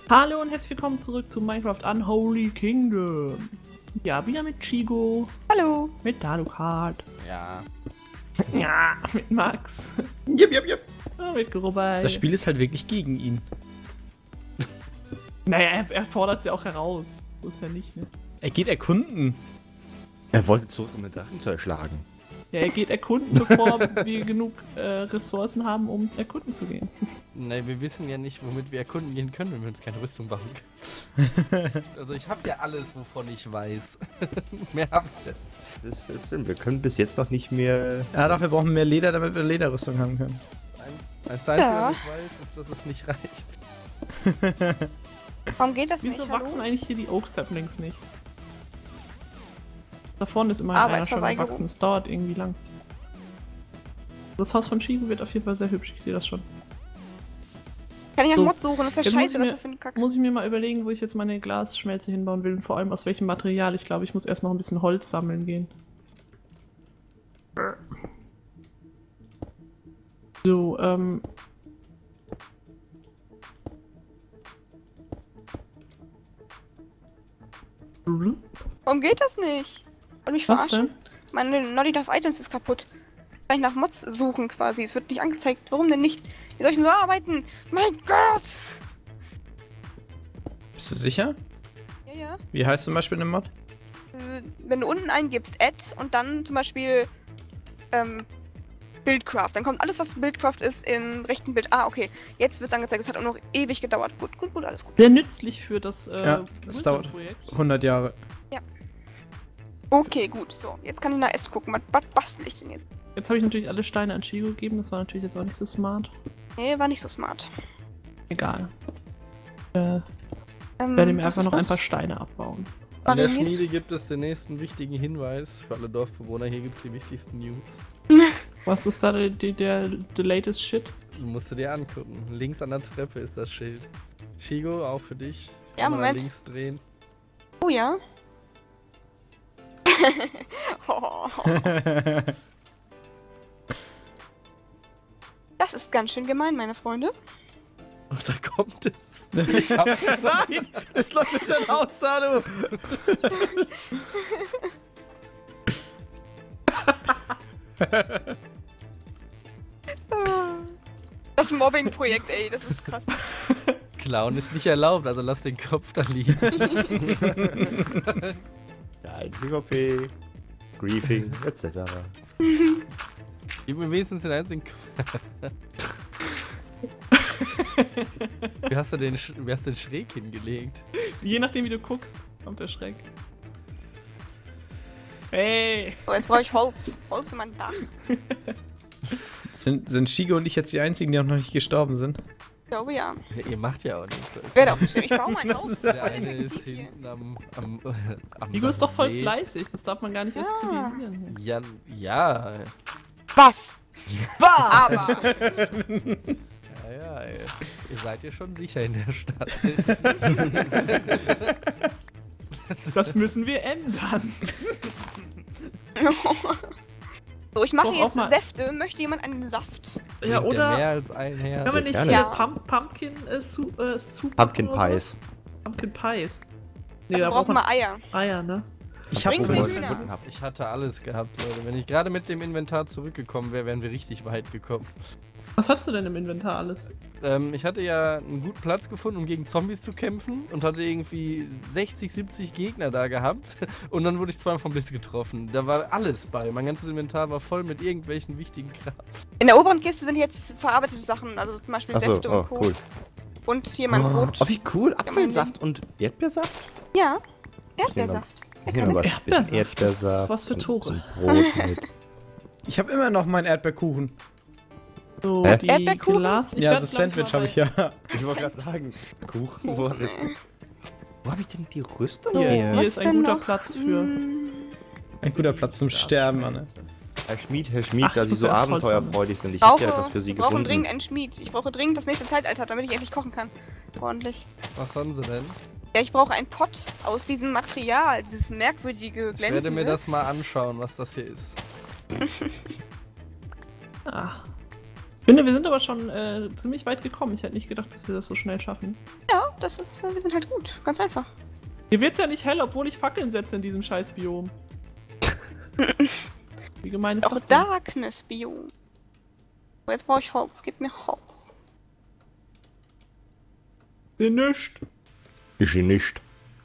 Hallo und herzlich willkommen zurück zu Minecraft Unholy Kingdom. Ja, wieder mit Chigo. Hallo. Mit Dalukat. Ja. Ja, mit Max. Jep. Und mit Grubei. Das Spiel ist halt wirklich gegen ihn. Naja, er fordert sie auch heraus. So ist ja nicht, ne? Er geht erkunden. Er wollte zurück, um den Drachen zu erschlagen. Ja, er geht erkunden, bevor wir genug Ressourcen haben, um erkunden zu gehen. Nein, wir wissen ja nicht, womit wir erkunden gehen können, wenn wir uns keine Rüstung bauen können. Also ich habe ja alles, wovon ich weiß. Mehr habe ich ja. Das ist stimmt. Wir können bis jetzt noch nicht mehr... Ja, doch, wir brauchen mehr Leder, damit wir Lederrüstung haben können. Das Einzige, was ich weiß, ist, dass es nicht reicht. Warum geht das Wieso nicht? wachsen eigentlich hier die Oak Saplings nicht? Da vorne ist immer einer schon Arbeitsverweigerung. gewachsen. Es dauert irgendwie lang. Das Haus von Chigo wird auf jeden Fall sehr hübsch. Ich sehe das schon. Kann ich einen So. Mod suchen? Das ist ja Jetzt muss scheiße, ich was mir- das für ein Kack. Muss ich mir mal überlegen, wo ich jetzt meine Glasschmelze hinbauen will und vor allem aus welchem Material. Ich glaube, ich muss erst noch ein bisschen Holz sammeln gehen. So, Warum geht das nicht? Wollt mich Was verarschen? denn? Meine Naughty Dove Items ist kaputt. Kann ich nach Mods suchen quasi. Es wird nicht angezeigt. Warum denn nicht? Wie soll ich denn so arbeiten? Mein Gott! Bist du sicher? Ja. Wie heißt zum Beispiel eine Mod? Wenn du unten eingibst Add und dann zum Beispiel Buildcraft, dann kommt alles, was Buildcraft ist, im rechten Bild. Ah, okay. Jetzt wird es angezeigt. Es hat auch noch ewig gedauert. Gut, alles gut. Sehr nützlich für das Ja, es dauert Projekt. 100 Jahre. Okay, gut. So, jetzt kann ich nach S gucken. Was bastel ich denn jetzt? Jetzt habe ich natürlich alle Steine an Chigo gegeben. Das war natürlich jetzt auch nicht so smart. Nee, war nicht so smart. Egal. Werde mir was einfach ist noch ein das? paar Steine abbauen. An der Mariniert? Schmiede gibt es den nächsten wichtigen Hinweis für alle Dorfbewohner. Hier gibt es die wichtigsten News. Was ist da der latest shit? Musst du dir angucken. Links an der Treppe ist das Schild. Shigo, auch für dich. Ja, Einmal nach Moment. links drehen. Oh ja. Oh, das ist ganz schön gemein, meine Freunde. Und da kommt es. Nein! Es läuft jetzt ein Haus, Dalu! Das Mobbing-Projekt, ey, das ist krass. Klauen ist nicht erlaubt, also lass den Kopf da liegen. Ja, ein PvP, Griefing, etc. Gib mir wenigstens den einzigen Kopf. Wie hast du den schräg hingelegt? Je nachdem, wie du guckst, kommt der Schreck. Hey! So, jetzt brauche ich Holz. Holz für mein Dach. Sind Shigo und ich jetzt die einzigen, die auch noch nicht gestorben sind? Ich glaube ja. Ja, ihr macht ja auch nichts. Wer doch bestimmt. Ich baue mein Haus. Das ist Der voll eine ist effektiv hier. hinten am Chigo ist doch voll See. fleißig, das darf man gar nicht erst Ja. kritisieren. Ja, ja. Was? Bah! Aber. Ja, ey. Ihr seid ja schon sicher in der Stadt. Das müssen wir ändern. So, ich mache Doch, auch jetzt mal. Säfte. Möchte jemand einen Saft? Ja, Bringt der mehr oder als ein Herd. kann man nicht Gerne. hier Ja. Pumpkin Soup Pumpkin oder so? Pies. Pumpkin Pies. Nee, Also da brauchen braucht man wir Eier. Eier, ne? Ich hab Bring Wo mir wir es Hühner. gefunden haben. Ich hatte alles gehabt, Leute. Wenn ich gerade mit dem Inventar zurückgekommen wäre, wären wir richtig weit gekommen. Was hast du denn im Inventar alles? Ich hatte ja einen guten Platz gefunden, um gegen Zombies zu kämpfen und hatte irgendwie 60, 70 Gegner da gehabt. Und dann wurde ich zweimal vom Blitz getroffen. Da war alles bei. Mein ganzes Inventar war voll mit irgendwelchen wichtigen Kram. In der oberen Kiste sind jetzt verarbeitete Sachen. Also zum Beispiel Achso, Säfte oh, und Co. cool. Und hier mein Brot. Oh, wie cool. mein Apfelsaft und Erdbeersaft? Ja. Erdbeersaft. Hier noch was. Erdbeersaft. Erdbeersaft. Was für Tore. und Brot mit. Ich habe immer noch meinen Erdbeerkuchen. So, Hä? die Erdbeerkuchen? Glas... Ja, werd, das glaub ich, Sandwich mal habe ich ja. Ich wollte gerade sagen, Kuchen, wo hast du... Wo habe ich denn die Rüstung Hier, her? hier Was ist ein denn guter noch? Platz für... Ein guter Platz zum Sterben, Mann. Herr Schmied, Ach, da ich Sie muss so erst Holz abenteuerfreudig sind. Ich Ich habe ja etwas für Sie wir brauchen gefunden. dringend einen Schmied. Ich brauche dringend das nächste Zeitalter, damit ich endlich kochen kann. Ordentlich. Was haben sie denn? Ja, ich brauche einen Pott aus diesem Material, dieses merkwürdige Ich werde glänzende. mir das mal anschauen, was das hier ist. Ah. finde, wir sind aber schon ziemlich weit gekommen. Ich hätte nicht gedacht, dass wir das so schnell schaffen. Ja, das ist, wir sind halt gut. Ganz einfach. Hier wird's ja nicht hell, obwohl ich Fackeln setze in diesem scheiß Biom. Wie gemein ist Auch das denn? Darkness-Biom. So, jetzt brauche ich Holz. Gib mir Holz. Nischt. Ich nicht.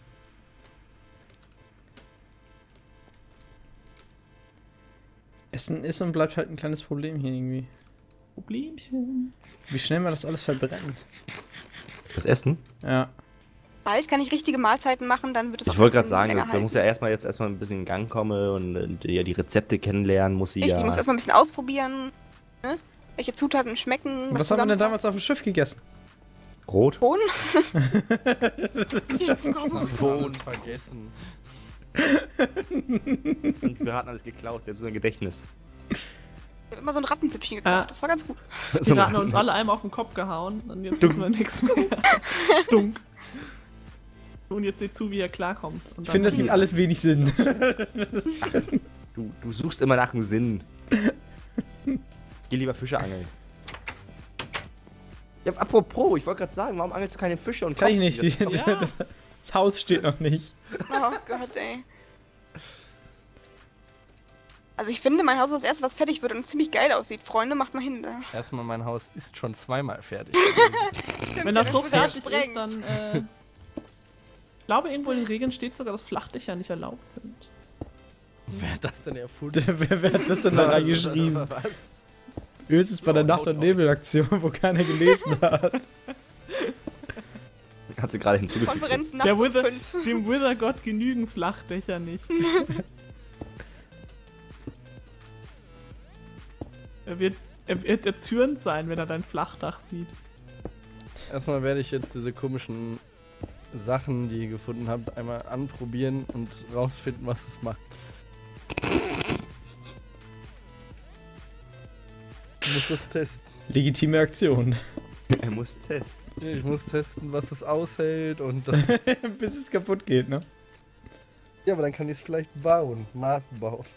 Essen ist und bleibt halt ein kleines Problem hier irgendwie. Problemchen. Wie schnell man das alles verbrennt. Das Essen? Ja. Bald kann ich richtige Mahlzeiten machen, dann wird es Ich auch wollte ein gerade bisschen sagen, länger da muss ja erstmal ein bisschen in Gang kommen und ja, die Rezepte kennenlernen, muss sie Richtig, ich ja. muss erstmal ein bisschen ausprobieren, ne? Welche Zutaten schmecken. Was haben wir denn damals auf dem Schiff gegessen? Brot? Bohnen? Jetzt komm. Alles vergessen. Und wir hatten alles geklaut, selbst unser Gedächtnis. Ich habe immer so ein Rattenzüppchen gekocht, Ah. das war ganz gut. Die Ratten uns alle einmal auf den Kopf gehauen und jetzt wissen wir nichts mehr. Dunk. Und jetzt seht zu, wie er klarkommt. Und Ich dann- finde, das gibt alles wenig Sinn. Du suchst immer nach einem Sinn. Geh lieber Fische angeln. Ja, apropos, ich wollte gerade sagen, warum angelst du keine Fische und Kann ich kochst nicht. die? Das ist doch- Ja. Das Haus steht noch nicht. Oh Gott, ey. Also ich finde, mein Haus ist das erste, was fertig wird und ziemlich geil aussieht. Freunde, macht mal hin. Da. Erstmal, mein Haus ist schon zweimal fertig. Stimmt, Wenn ja, das so wird ja fertig ist, sprengt. dann. Ich glaube, irgendwo in den Regeln steht sogar, dass Flachdächer nicht erlaubt sind. Wer hat das denn erfunden? Wer hat das denn da reingeschrieben? Was? Höchstens bei der Nacht- und Nebelaktion, wo keiner gelesen hat. Hat sie gerade hinzugefügt. Konferenz Der nachts um Wither, 5. dem Wither-Gott genügen Flachdächer nicht. er wird erzürnt sein, wenn er dein Flachdach sieht. Erstmal werde ich jetzt diese komischen Sachen, die ihr gefunden habt, einmal anprobieren und rausfinden, was es macht. Ich muss das testen. Legitime Aktion. Er muss testen. Ich muss testen, was es aushält und das. Bis es kaputt geht, ne? Ja, aber dann kann ich es vielleicht bauen, nachbauen.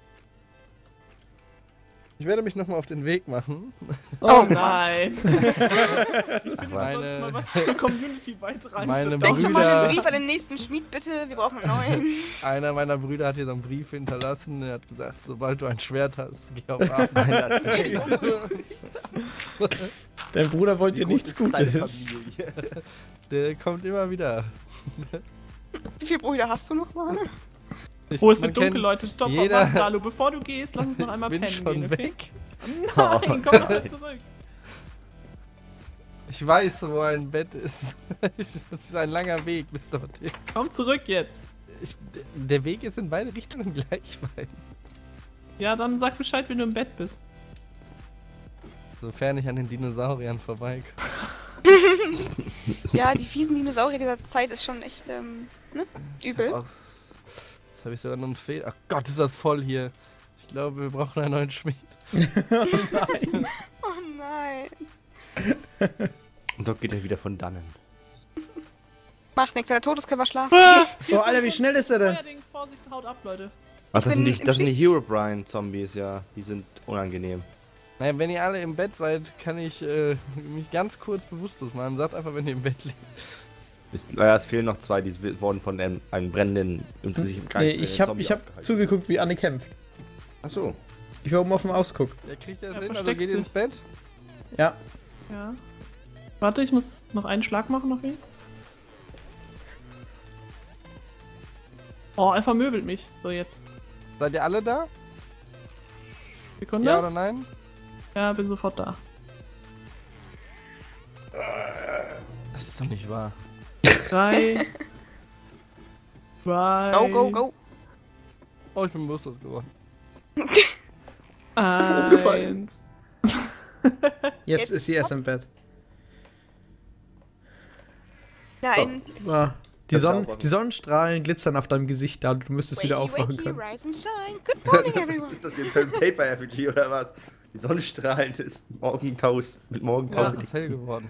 Ich werde mich nochmal auf den Weg machen. Oh nein! Ich finde, wir sollten Meine- mal was zur Community beitragen. Meine Denk schon mal Brüder- einen Brief an den nächsten Schmied, bitte. Wir brauchen einen neuen. Einer meiner Brüder hat hier so einen Brief hinterlassen. Er hat gesagt, sobald du ein Schwert hast, geh auf Arbeit. Dein Bruder wollte dir Wie groß nichts ist deine Gutes. Familie? Der kommt immer wieder. Wie viele Brüder hast du noch mal? Oh, es Man wird dunkel, kennt Leute. Stopp, jeder- warte, Dalu. Bevor du gehst, lass uns noch einmal bin pennen schon gehen, okay? weg. Nein, komm doch mal zurück. Ich weiß, wo ein Bett ist. Das ist ein langer Weg bis dorthin. Komm zurück jetzt. Der Weg ist in beide Richtungen gleich weit. Ja, dann sag Bescheid, wenn du im Bett bist. Sofern ich an den Dinosauriern vorbeikomme. Ja, die fiesen Dinosaurier dieser Zeit ist schon echt, ne? Übel. Jetzt habe ich sogar noch einen Fehler. Ach Gott, ist das voll hier. Ich glaube, wir brauchen einen neuen Schmied. Oh nein. Und dort geht er wieder von dannen. Macht nichts, wenn er tot ist, können wir schlafen. Oh, Alter, wie schnell ist er denn? Feuerding, Vorsicht, haut ab, Leute. Ach, das sind bin die, im das sind die Schiff. Herobrine-Zombies, ja. Die sind unangenehm. Naja, wenn ihr alle im Bett seid, kann ich mich ganz kurz bewusstlos machen. Sagt einfach, wenn ihr im Bett liegt. Es fehlen noch zwei, die wurden von einem brennenden, unter sich im Kreis Nee, drehenden ich hab Zombie aufgehalten. zugeguckt, wie Anne kämpft. Achso. Ich war oben auf dem Ausguck. Der kriegt ja Er Sinn, also versteckt geht sich. ins Bett. Ja. Ja. Warte, ich muss noch einen Schlag machen auf ihn. Oh, er vermöbelt mich. So, jetzt. Seid ihr alle da? Sekunde. Ja oder nein? Ja, bin sofort da. Das ist doch nicht wahr. 3, 2, Go, go, go. Oh, ich bin bewusstlos geworden. 1. Jetzt ist sie erst im Bett. Nein. So. Die Sonnenstrahlen glitzern auf deinem Gesicht da. Du müsstest wieder Wakey, aufwachen wakey, können. rise and shine. Good morning, everyone. Ist das hier ein Paper RPG oder was? Die Sonnenstrahlen des Morgentaus mit Ja, Morgentau. es ist hell geworden.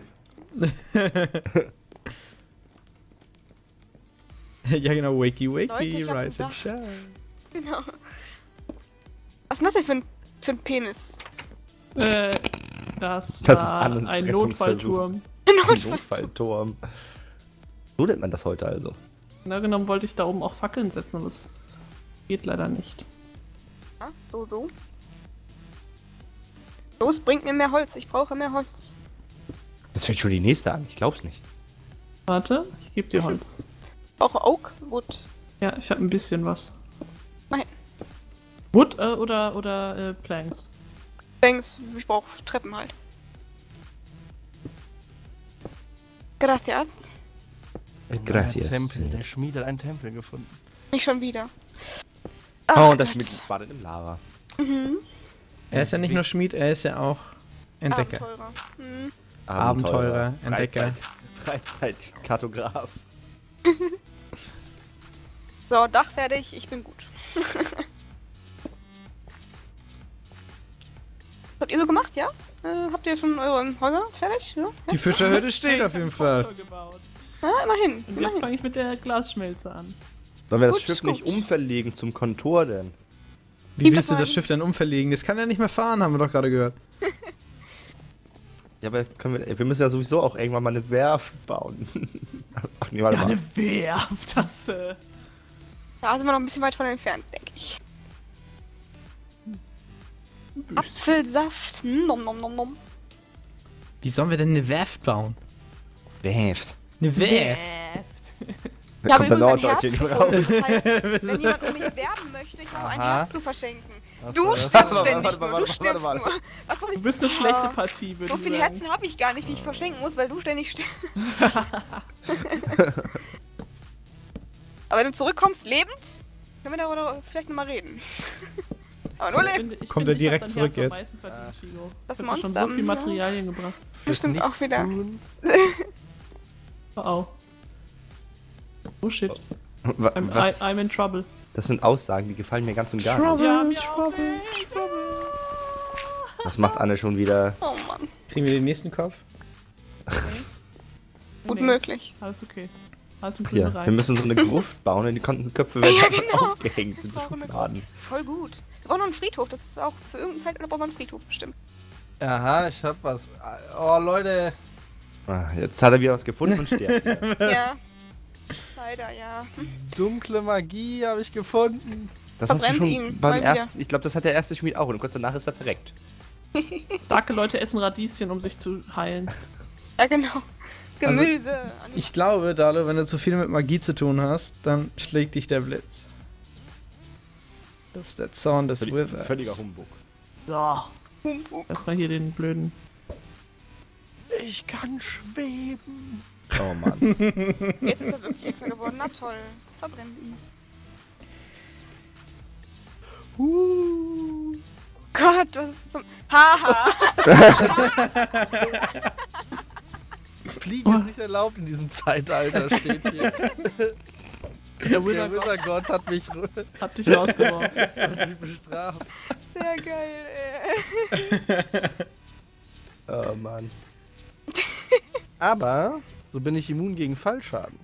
Ja, genau. Wakey, Leute, wakey, ich hab rise and gedacht. shine. Genau. Was ist das denn für ein Penis? Das Das ist war Annes ein Rettungsversuch. Notfallturm. Notfallturm. So nennt man das heute also. Genau genommen wollte ich da oben auch Fackeln setzen, aber es geht leider nicht. Ja, so. Los, bringt mir mehr Holz. Ich brauche mehr Holz. Das fängt schon die nächste an, ich glaub's nicht. Also, Warte, ich gebe dir Holz. Ich brauche Oak Wood. Ja, ich habe ein bisschen was. Nein. Wood oder Planks? Denkst, ich brauche Treppen halt. Gracias. Gracias. Tempel. Der Schmied hat einen Tempel gefunden. Nicht schon wieder. Oh, und das Gott. Schmied badet im Lava. Er ist ja nicht nur Schmied, er ist ja auch Entdecker. Abenteurer. Hm. Abenteurer, Entdecker. Freizeitkartograf. So, Dach fertig, ich bin gut. Was habt ihr so gemacht, ja? Habt ihr schon eure Häuser fertig? Ja, Die Fischerhütte steht auf jeden Fall. Gebaut. immerhin. Und jetzt immerhin. fange ich mit der Glasschmelze an. Sollen wir das Gut, Schiff gut. nicht umverlegen zum Kontor denn? Wie willst du das Schiff denn umverlegen? Das kann ja nicht mehr fahren, haben wir doch gerade gehört. Ja, aber wir müssen ja sowieso auch irgendwann mal eine Werft bauen. Ach nee, warte Ja, mal. eine Werft, das Da sind wir noch ein bisschen weit von entfernt, denke ich. Apfelsaft. Nom nom nom nom. Wie sollen wir denn eine Werft bauen? Werft. Eine Werft? Da Ich habe kommt der übrigens ein Norddeutsche Herz in den Raum. gefunden. Das heißt, wenn jemand um mich werben möchte, ich habe ein Aha. Herz zu verschenken. Was Du war das? stirbst Warte, ständig warte, nur, warte, du stirbst warte, nur. Was soll ich... Du bist eine schlechte Oh, Partie, würde so ich viele sagen. Herzen habe ich gar nicht, wie ich verschenken muss, weil du ständig stirbst. Aber wenn du zurückkommst, lebend, können wir darüber vielleicht nochmal reden. Aber nur lebend. Kommt er direkt zurück jetzt? Verdient, Figo. Das Ich hab dir schon Monster, so viel ja. Materialien gebracht. Das stimmt auch Nichts wieder. tun. Oh. Oh shit. Was? I'm in trouble. Das sind Aussagen, die gefallen mir ganz und gar nicht. Ja, mir auch nicht. Was macht Anne schon wieder? Oh Mann, Kriegen wir den nächsten Kopf? gut Nee, möglich. Alles okay. Alles im Hier, Grünen wir rein. müssen so eine Gruft bauen und die Köpfe werden Ja, einfach genau. aufgehängt mit so Das ist auch eine Schubladen. Voll gut. Wir brauchen noch einen Friedhof, das ist auch für irgendeine Zeit, oder braucht man einen Friedhof bestimmt. Aha, ich hab was. Oh, Leute. Ah, jetzt hat er wieder was gefunden und stirbt. Ja. Leider, ja. Dunkle Magie habe ich gefunden. Das hast du Verbrennt schon ihn, beim mal wieder. ersten. Ich glaube, das hat der erste Schmied auch und kurz danach ist er verreckt. Starke Leute essen Radieschen, um sich zu heilen. Ja, genau. Gemüse. Ich glaube, Dalo, wenn du zu viel mit Magie zu tun hast, dann schlägt dich der Blitz. Das ist der Zorn des Wizards. Völliger Humbug. So, Humbug. erstmal hier den blöden. Ich kann schweben. Oh Mann. Jetzt ist er wirklich extra geworden. Na toll. Verbrennt ihn. Gott, was ist zum... Haha. Fliegen ist nicht erlaubt in diesem Zeitalter, steht hier. Der Der Wizard Wizard-Gott hat mich hat dich rausgeworfen. bestraft. Sehr geil, Oh Mann. Aber so bin ich immun gegen Fallschaden.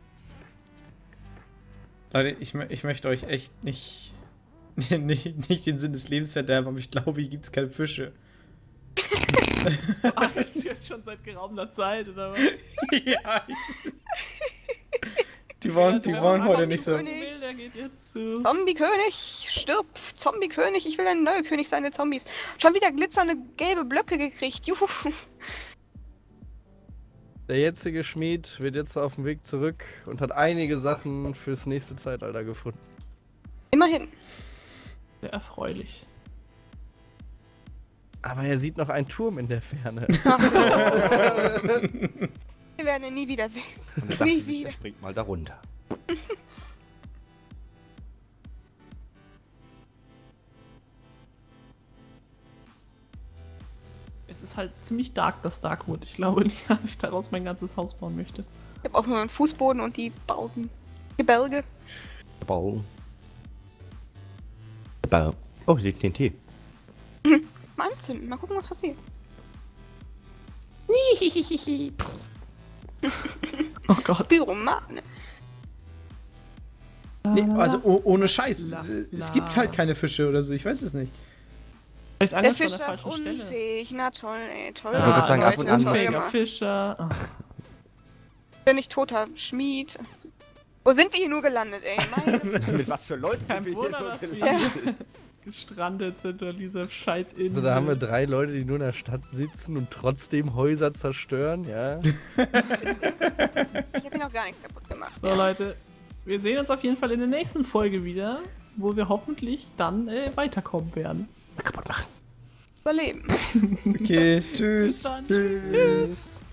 Leute, ich möchte euch echt nicht den Sinn des Lebens verderben, aber ich glaube, hier gibt es keine Fische. Jetzt schon seit geraumer Zeit, oder was? Ja. Die wollen heute nicht so. König. Der geht jetzt zu. Zombie-König, stirb! Zombie-König, ich will ein neuer König sein der Zombies. Schon wieder glitzernde gelbe Blöcke gekriegt, juhu! Der jetzige Schmied wird jetzt auf dem Weg zurück und hat einige Sachen fürs nächste Zeitalter gefunden. Immerhin. Sehr erfreulich. Aber er sieht noch einen Turm in der Ferne. Wir werden ihn nie wiedersehen. Und er dachte Nie sich, wieder. er springt mal da runter. Es ist halt ziemlich dark, das Darkwood. Ich glaube nicht, dass ich daraus mein ganzes Haus bauen möchte. Ich habe auch nur einen Fußboden und die Bauten. Gebälge. Bau. Bau. Oh, hier liegt TNT. Mal anzünden, mal gucken, was passiert. Oh Gott. Pyromane. Nee, also ohne Scheiß. La, Es la. gibt halt keine Fische oder so, ich weiß es nicht. Vielleicht Der Angst an Fischer der ist falschen Stelle. unfähig. Na toll, ey. Toll. Ich wollte gerade sagen, ab und Leute, an- toll Unfähiger gemacht. Fischer. Ach, Bin nicht toter Schmied. Wo sind wir hier nur gelandet, ey? Meine Mit was für Leuten kein sind wir Wunder, hier? dass nur wir gelandet? hier gestrandet sind an dieser scheiß Insel. Also da haben wir 3 Leute, die nur in der Stadt sitzen und trotzdem Häuser zerstören, ja. Ich hab hier noch gar nichts kaputt gemacht. So, Leute, wir sehen uns auf jeden Fall in der nächsten Folge wieder, wo wir hoffentlich dann weiterkommen werden. Überleben. Okay, Bis tschüss. dann. Tschüss.